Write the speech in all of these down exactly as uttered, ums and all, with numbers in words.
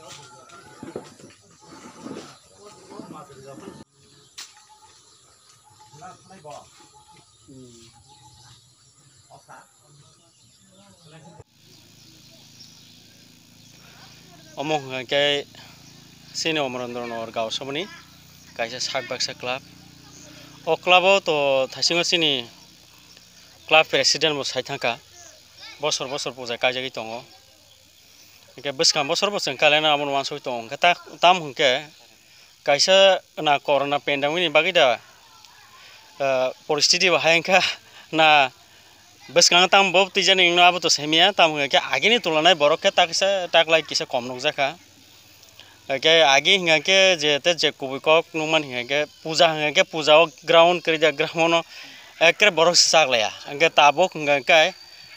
Omong ke sini omrondron or gaw somni kaisa sak baksa club o club to thasingo sini club president bo saithangka bosor bosor puja kaijagi tongo ke beskam bosor bosor kalena amon wansoi tong kata tam hungke kaisa na corona pandemic ni bagida परिस्थिति बाहायंका ना बसकांग ताम Bob Teejan इंगनो आबो तो सेमिया ताम के आगे नि तुलनाय बरक के ताकसा ताकलाय किसे कम नक जाखा के आगे हिंगा के जेते जे कुबिकक नुमान हिंगा के पूजा हिंगा के पूजा ग्राउंड करि जा ग्राउंड एकरे बरक सागलाया अंगे ताबो हिंगा काय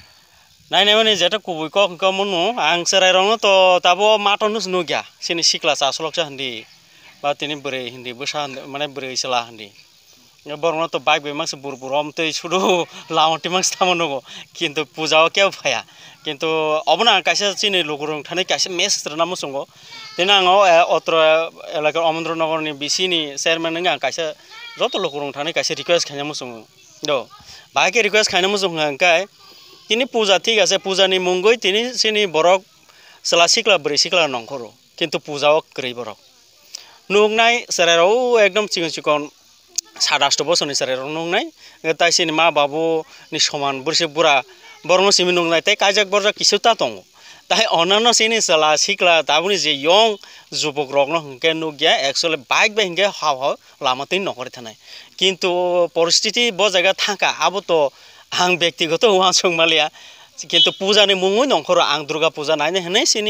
नायने माने जेते कुबिकक हिंगा मनु आं सराय रंग तो ताबो माटनुस नुग्या सिनि सिक्ला सासलक जा हंदी बा तिनि बोरै हिंदी बोसा माने बोरै सला हंदी बरना तो बाइक बेमांस बुरबुरम तो शुरू लावटी मांस थामनगो किंतु पूजाओ क्या फाया किंतु अबना कैसे चिनि लोगरं थाने कैसे मेस रना मसंगो देना आङो अत्र एलाका अमन्द्रनगर नि बिसिनि चेयरमैन नङा कैसे जत लोगरं थाने कैसे रिक्वेस्ट खायना मसंगो दो बाके रिक्वेस्ट खायना मसंगो अंकाय तिनि पूजा ठीक आसे पूजा नि मुंगै तिनि सिनि बरक सला सिकला ब्रै सिकला नंखरो किंतु पूजाओ ग्रै बरक नुगनाय सराराव एकदम चिकन चिकन सादास्ट बसनि सरे रंनाय ताइसिनि मा बाबु नि समान बुरसे बुरा बरनो सिमि नंनाय ताइ काजक बरजा किसुता दं ताइ अनानो सिनि सला सिकला ताबुनि जे यं जुबक रगनो हंके नुगिया एक्चुअली बाइक बे हंके हाव हाव लामातिन नखरे थानाय किंतु परिस्थिति ब जायगा थाका आबो तो आं व्यक्तिगत वा संमालिया किंतु पूजा नि मुंगै नंखरो आं दुर्गा पूजा नायने हनै सिनि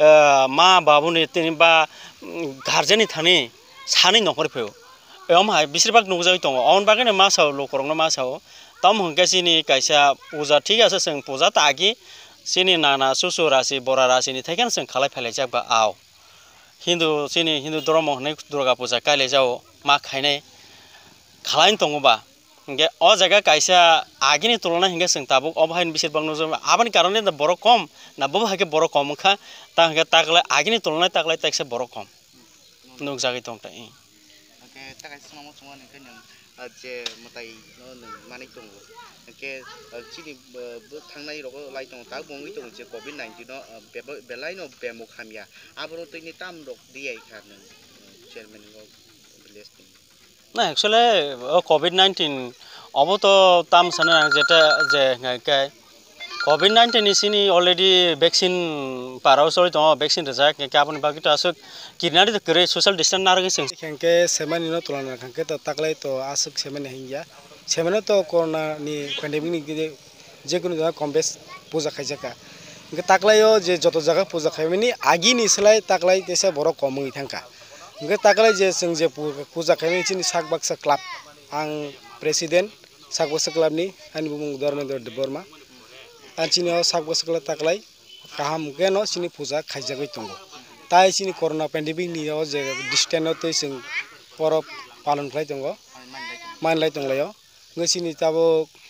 मा बाबुनि तिनि बा गार्जेननि थानि सानै नखरे फयो एम हाय बिसोरबाग नुजाय दङ अन बागैनो मासाव लकरंनो मासाव तम हंके सिनि कैसा पूजा ठीक आसे जों पूजा तागि सिनि नाना सुसु राशि बरा राशि नि थाइखान जों खालाय फैलाय जाबा आव हिंदू सिनि हिंदू धर्म हनै दुर्गा पूजा काले जाव मा खायनाय खालायन दङबा हंके अ जायगा कैसा आगिनि तुलना हंके जों ताबुक अबहायन बिसोरबाग नुजो आबानि कारणे बर कम ना बबो हाके बर कम खा ता हंके तागले आगिनि तुलना तागले ताकसे बर कम नुक जागै दं ताइ takai semua semua nih kan yang aja matai no mana itu ke sini tangnai roko lai tong tak bongi tong je covid nineteen no belai no bemu khamia abro to ini tam rok dia kan chairman no list না actually COVID nineteen अब तो ताम साना जेटा जे के COVID nineteen इसिनी already vaccine पाराव सori तो वैक्सीन रजा के आपन बाकी तो असक किरनाडी तो करे सोशल डिस्टेंस नारगे जों खेंके सेमानि न तुलना खेंके तो ताकलाय तो आसक सेमानि हिंया सेमानो तो कोरोना नि पेंडेमिक नि जे कुनु जगह कम बेस पूजा खायजाका के ताकलायो जे जतो जगह पूजा खायमिनि आगि नि सलाय ताकलाय तेसे बर कमै थांका के ताकलाय जे जों जे पूजा खायमिनि चिनि साक बाक्सा क्लब आं प्रेसिडेंट साक बाक्सा क्लब नि आनि बुं धर्मेन्द्र बर्मा आचिनो साक बाक्सा क्लब ताकलाय काहाम के न सिनि पूजा खायजागै दंगो ताइ सिनि कोरोना पेंडेमिक नि जे डिस्टेंस तो जों परब पालन खालाय दंगो मानलाय दंलायो ngसिनि ताबो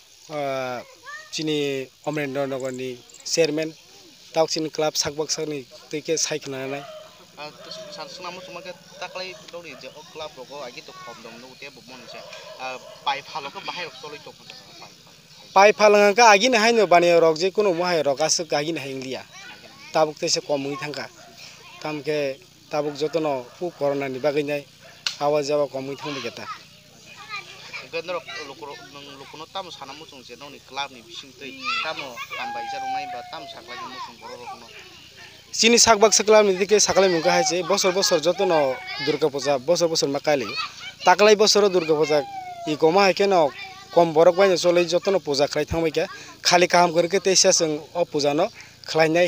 चिनि अमरेन्द्र नगर नि चेयरमैन तावसिन क्लब साक बाक्सा नि तैके सायखनानै सानसुनामो समाके ताकलाय दौनि जे क्लब रगो आगि तो खम दं नो ते बमन से पाइ फालको बाहाय सलै तो पाइ फालंगा आगि न हायनो बाने रग जे कोनो महाय रग आस आगि न हायंलिया ताबुक तेसे कमै थांगा तामके ताबुक जतनो पु कोरोना नि बागैनाय आवाज जाबा कमै थांबो गेता गन्दर लोकर लोकनो ताम सानामो जों जे ननि क्लब नि बिसिं तै तामो तामबाय जारुनाय बा ताम साखलाय मोसं बर रखनो सिनि साक बाक्सा क्लब नि दिके साखलाय मुगा हायसे बसर बसर जतनो दुर्गा पूजा बसर बसर माकाले ताकलाय बसर दुर्गा पूजा इ कोमा हायके न कम बरक बाय चलै जतनो पूजा खाय थांबाय के खाली काम करके तेसा जों अ पूजा न खालायनाय